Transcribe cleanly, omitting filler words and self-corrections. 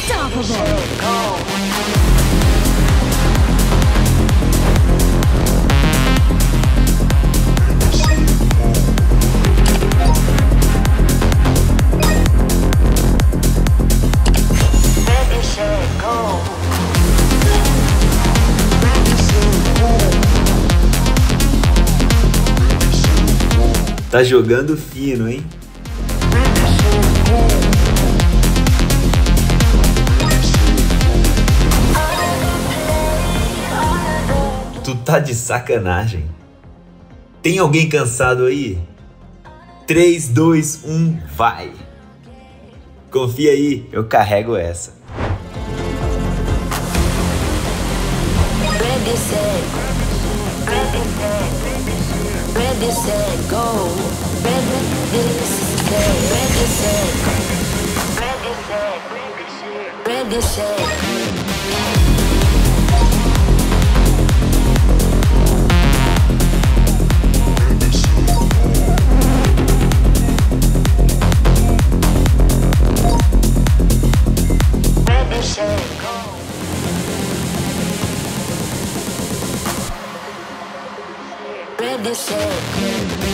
Tá jogando fino, hein? Tu tá de sacanagem. Tem alguém cansado aí? 3, 2, 1, vai! Confia aí, eu carrego essa. Ready, set, go. Ready, set. Ready, set.